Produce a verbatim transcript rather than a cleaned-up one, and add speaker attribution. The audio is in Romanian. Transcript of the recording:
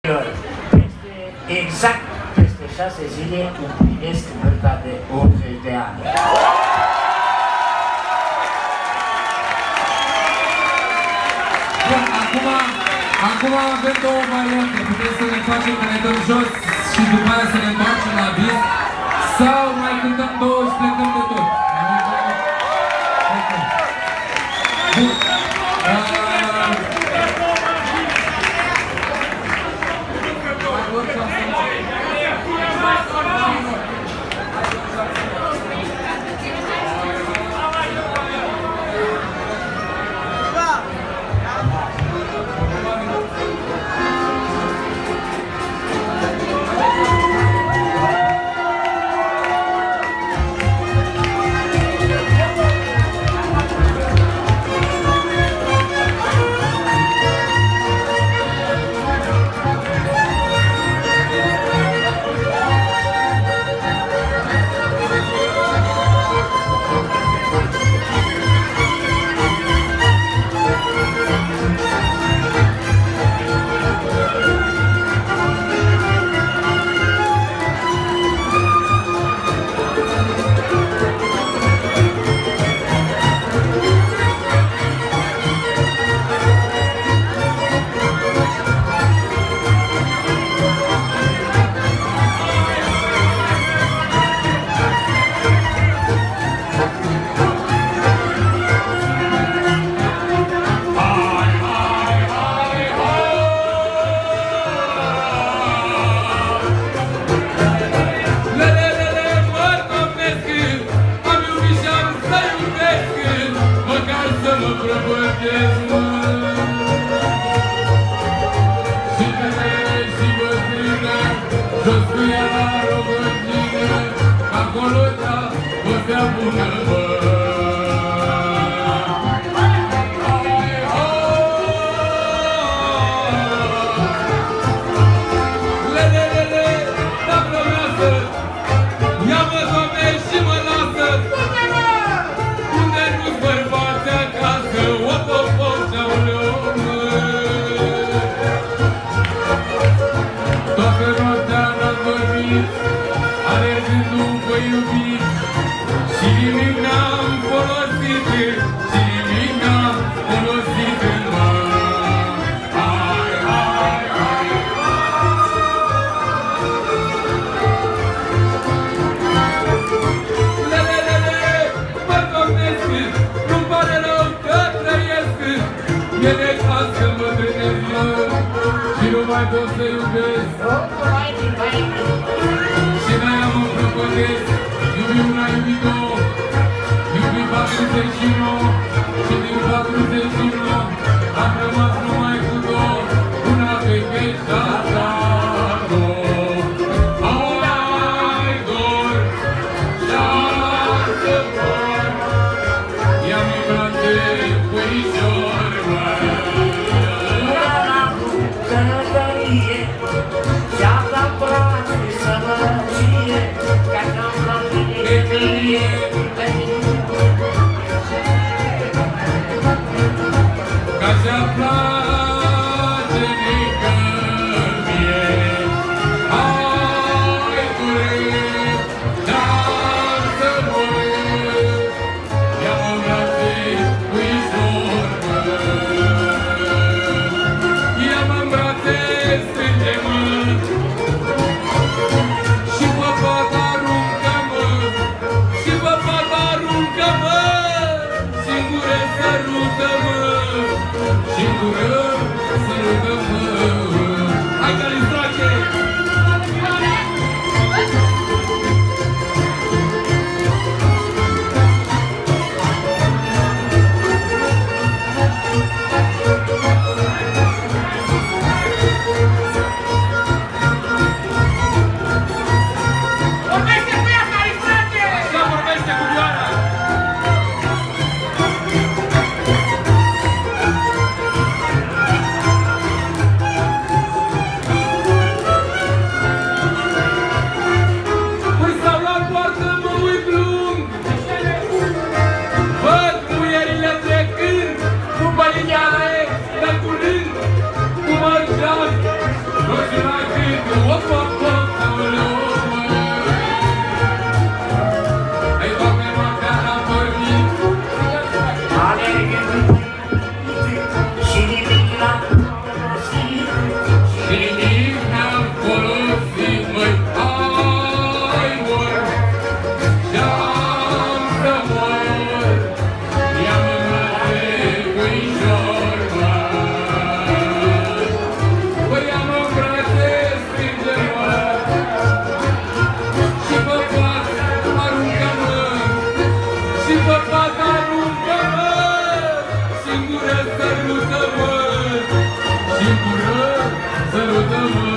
Speaker 1: Peste, exact peste șase zile împlinesc vârsta de optzeci de ani.
Speaker 2: Bun, acum, acum avem două variante. Putem să ne facem că ne dăm jos și după aia să ne întoarcem la bis, sau mai cântăm două și plecăm de tot. Bun.
Speaker 3: Și pe fata aruncă-mă, și pe fata aruncă-mă.
Speaker 1: n-a folosit
Speaker 2: și nici n-am folosit, măi, ai mor, și-am să mor, i-am îmbrate puișor, măi, păi i-am îmbrate strânger, măi, și pe pat aruncă-mă, și pe pat aruncă-mă, și în gură sărută-mă, și în gură sărută-mă.